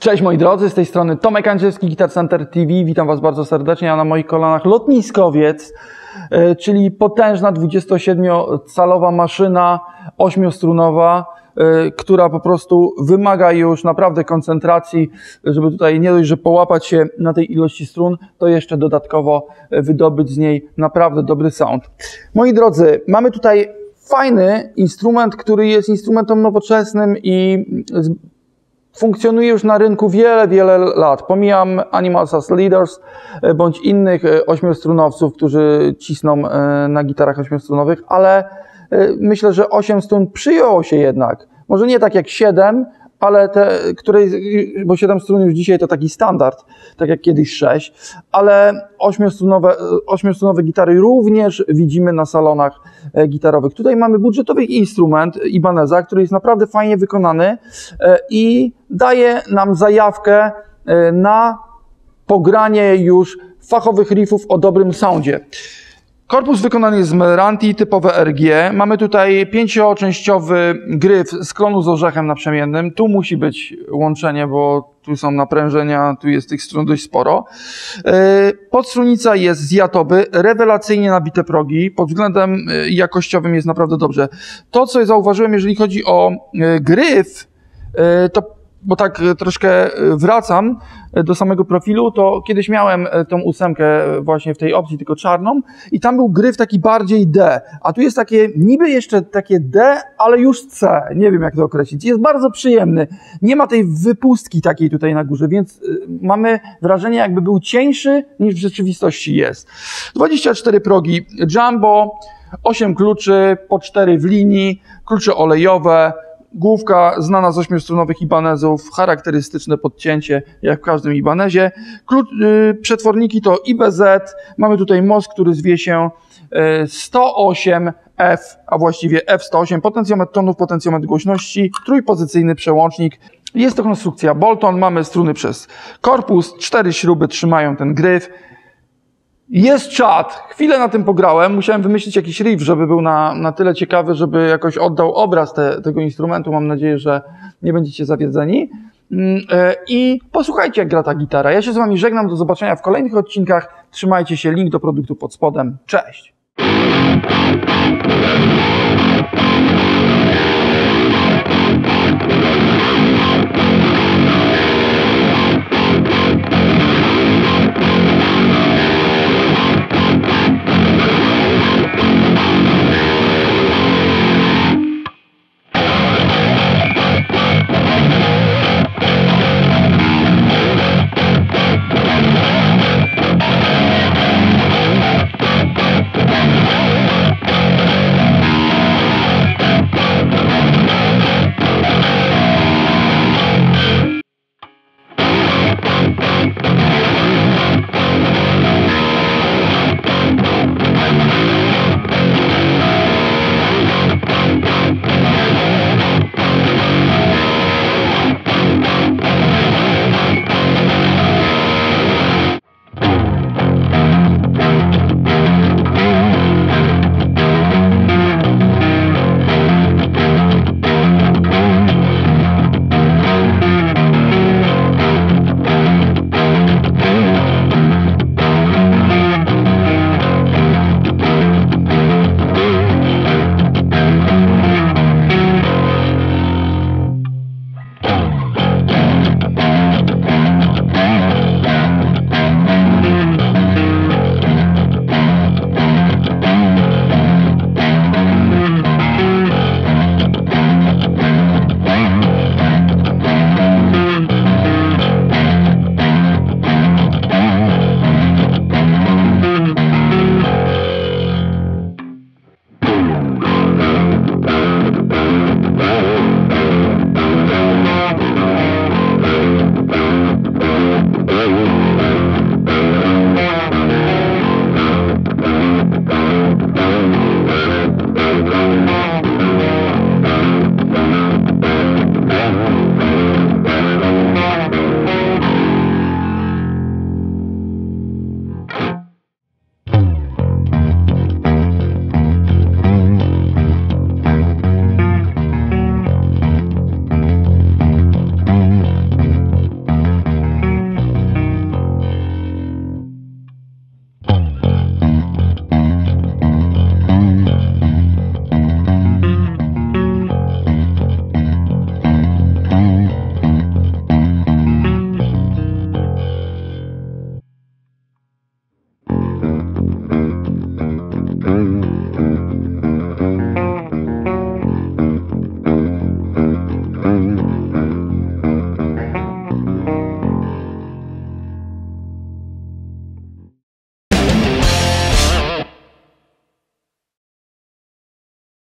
Cześć moi drodzy, z tej strony Tomek Andrzejewski, Guitar Center TV. Witam Was bardzo serdecznie, a na moich kolanach lotniskowiec, czyli potężna 27-calowa maszyna 8-strunowa, która po prostu wymaga już naprawdę koncentracji, żeby tutaj nie dość, że połapać się na tej ilości strun, to jeszcze dodatkowo wydobyć z niej naprawdę dobry sound. Moi drodzy, mamy tutaj fajny instrument, który jest instrumentem nowoczesnym i funkcjonuje już na rynku wiele lat. Pomijam Animals as Leaders bądź innych 8-strunowców, którzy cisną na gitarach 8-strunowych, ale myślę, że 8 strun przyjęło się jednak. Może nie tak jak 7, ale bo 7 strun już dzisiaj to taki standard, tak jak kiedyś 6, ale 8-strunowe gitary również widzimy na salonach gitarowych. Tutaj mamy budżetowy instrument Ibaneza, który jest naprawdę fajnie wykonany i daje nam zajawkę na pogranie już fachowych riffów o dobrym soundzie. Korpus wykonany jest z Meranti, typowe RG. Mamy tutaj 5-częściowy gryf z klonu z orzechem naprzemiennym. Tu musi być łączenie, bo tu są naprężenia, tu jest tych strun dość sporo. Podstrunica jest z Jatoby, rewelacyjnie nabite progi. Pod względem jakościowym jest naprawdę dobrze. To, co zauważyłem, jeżeli chodzi o gryf, to bo tak troszkę wracam do samego profilu, to kiedyś miałem tą 8 właśnie w tej opcji, tylko czarną i tam był gryf taki bardziej D, a tu jest takie niby jeszcze takie D, ale już C, nie wiem jak to określić. Jest bardzo przyjemny, nie ma tej wypustki takiej tutaj na górze, więc mamy wrażenie jakby był cieńszy niż w rzeczywistości jest. 24 progi Jumbo, 8 kluczy, po 4 w linii, klucze olejowe, główka znana z 8-strunowych Ibanezów, charakterystyczne podcięcie jak w każdym Ibanezie. Przetworniki to IBZ, mamy tutaj most, który zwie się 108F, a właściwie F108, potencjometr tonów, potencjometr głośności, trójpozycyjny przełącznik. Jest to konstrukcja Bolton, mamy struny przez korpus, 4 śruby trzymają ten gryf. Jest czat. Chwilę na tym pograłem. Musiałem wymyślić jakiś riff, żeby był na tyle ciekawy, żeby jakoś oddał obraz tego instrumentu. Mam nadzieję, że nie będziecie zawiedzeni. I posłuchajcie, jak gra ta gitara. Ja się z Wami żegnam. Do zobaczenia w kolejnych odcinkach. Trzymajcie się. Link do produktu pod spodem. Cześć!